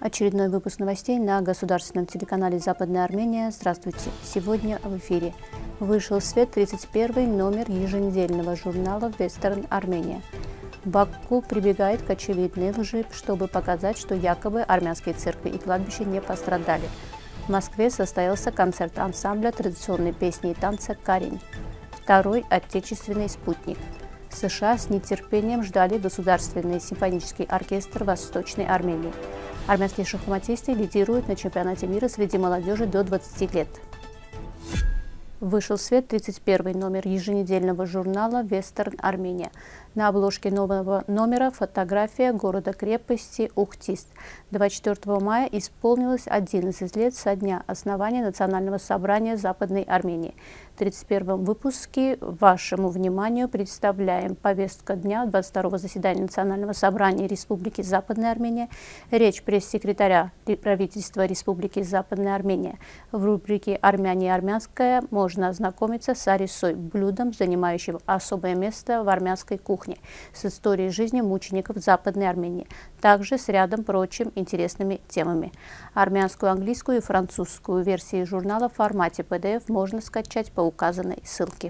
Очередной выпуск новостей на государственном телеканале «Западная Армения». Здравствуйте! Сегодня в эфире. Вышел в свет 31-й номер еженедельного журнала «Вестерн Армения». Баку прибегает к очевидной лжи, чтобы показать, что якобы армянские церкви и кладбища не пострадали. В Москве состоялся концерт ансамбля традиционной песни и танца «Карин». Второй отечественный спутник. США с нетерпением ждали Государственный симфонический оркестр Восточной Армении. Армянские шахматисты лидируют на чемпионате мира среди молодежи до 20 лет. Вышел в свет 31-й номер еженедельного журнала «Вестерн Армения». На обложке нового номера фотография города-крепости Ухтист. 24 мая исполнилось 11 лет со дня основания Национального собрания Западной Армении. В 31-м выпуске вашему вниманию представляем повестку дня 22-го заседания Национального собрания Республики Западная Армения, речь пресс-секретаря правительства Республики Западная Армения. В рубрике «Армяне и армянское» можно ознакомиться с арисой, блюдом, занимающим особое место в армянской кухне, с историей жизни мучеников Западной Армении, также с рядом прочим интересными темами. Армянскую, английскую и французскую версии журнала в формате PDF можно скачать по указанной ссылке.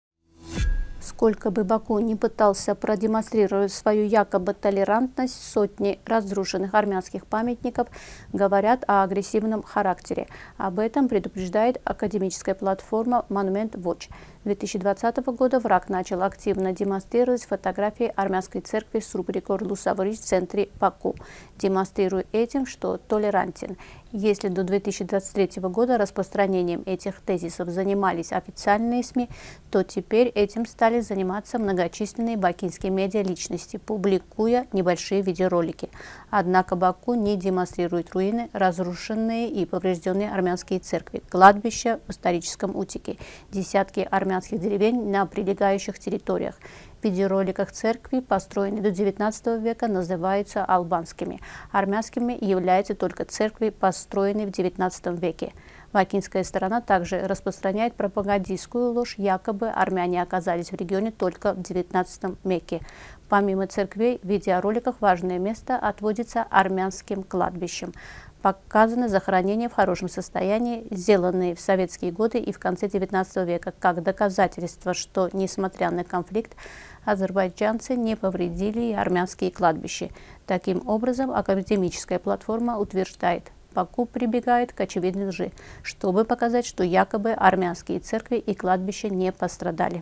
Сколько бы Баку не пытался продемонстрировать свою якобы толерантность, сотни разрушенных армянских памятников говорят о агрессивном характере. Об этом предупреждает академическая платформа Monument Watch. 2020 года враг начал активно демонстрировать фотографии армянской церкви с рубрикой «Лусаворич» в центре Баку, демонстрируя этим, что толерантен. Если до 2023 года распространением этих тезисов занимались официальные СМИ, то теперь этим стали заниматься многочисленные бакинские медиаличности, публикуя небольшие видеоролики. Однако Баку не демонстрирует руины, разрушенные и поврежденные армянские церкви, кладбища в историческом Утике, десятки армянских деревень на прилегающих территориях. В видеороликах церкви, построенные до XIX века, называются албанскими. Армянскими являются только церкви, построенные в XIX веке. Бакинская сторона также распространяет пропагандистскую ложь, якобы армяне оказались в регионе только в XIX веке. Помимо церквей, в видеороликах важное место отводится армянским кладбищам. Показаны захоронения в хорошем состоянии, сделанные в советские годы и в конце XIX века, как доказательство, что, несмотря на конфликт, азербайджанцы не повредили и армянские кладбища. Таким образом, академическая платформа утверждает, Баку прибегает к очевидной лжи, чтобы показать, что якобы армянские церкви и кладбища не пострадали.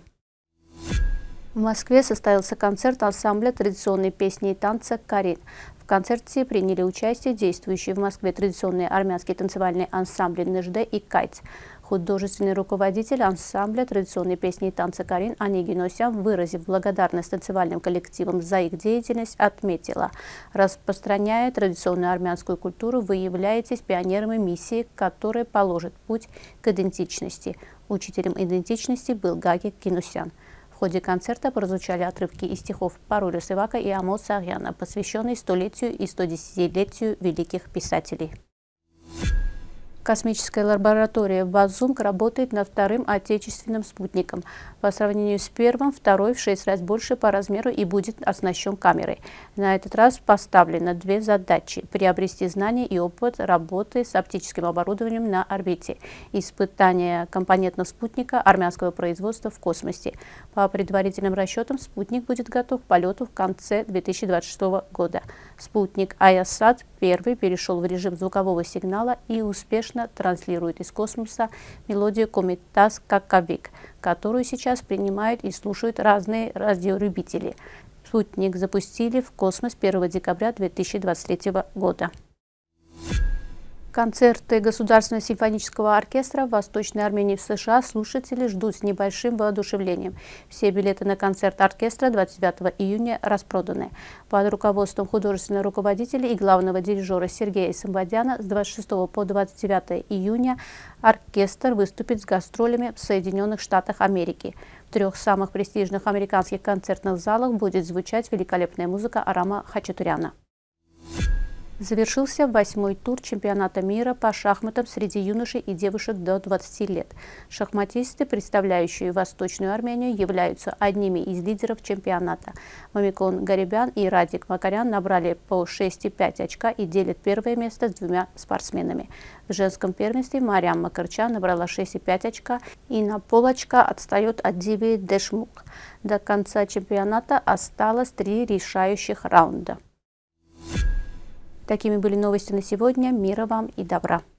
В Москве состоялся концерт ансамбля традиционной песни и танца «Карин». В концерте приняли участие действующие в Москве традиционные армянские танцевальные ансамбли «Нежде» и «Кайц». Художественный руководитель ансамбля традиционной песни и танца «Карин» Онегин Осян, выразив благодарность танцевальным коллективам за их деятельность, отметила: распространяя традиционную армянскую культуру, вы являетесь пионерами миссии, которая положит путь к идентичности. Учителем идентичности был Гаги Кинусян. В ходе концерта прозвучали отрывки из стихов Паруля Севака и Амоса Агьяна, посвященные столетию и 110-летию великих писателей. Космическая лаборатория Базунг работает над вторым отечественным спутником. По сравнению с первым, второй в 6 раз больше по размеру и будет оснащен камерой. На этот раз поставлено две задачи: приобрести знания и опыт работы с оптическим оборудованием на орбите, испытание компонентов спутника армянского производства в космосе. По предварительным расчетам, спутник будет готов к полету в конце 2026 года. Спутник Аясат первый перешел в режим звукового сигнала и успешно транслирует из космоса мелодию Комитас Какавик, которую сейчас принимают и слушают разные радиолюбители. Спутник запустили в космос 1 декабря 2023 года. Концерты Государственного симфонического оркестра Восточной Армении в США слушатели ждут с небольшим воодушевлением. Все билеты на концерт оркестра 29 июня распроданы. Под руководством художественного руководителя и главного дирижера Сергея Самбадяна с 26 по 29 июня оркестр выступит с гастролями в Соединенных Штатах Америки. В 3 самых престижных американских концертных залах будет звучать великолепная музыка Арама Хачатуряна. Завершился 8-й тур чемпионата мира по шахматам среди юношей и девушек до 20 лет. Шахматисты, представляющие Восточную Армению, являются одними из лидеров чемпионата. Мамикон Гарибян и Радик Макарян набрали по 6,5 очка и делят первое место с двумя спортсменами. В женском первенстве Мариам Макарчан набрала 6,5 очка и на полочка отстает от Диви Дешмук. До конца чемпионата осталось 3 решающих раунда. Такими были новости на сегодня. Мира вам и добра!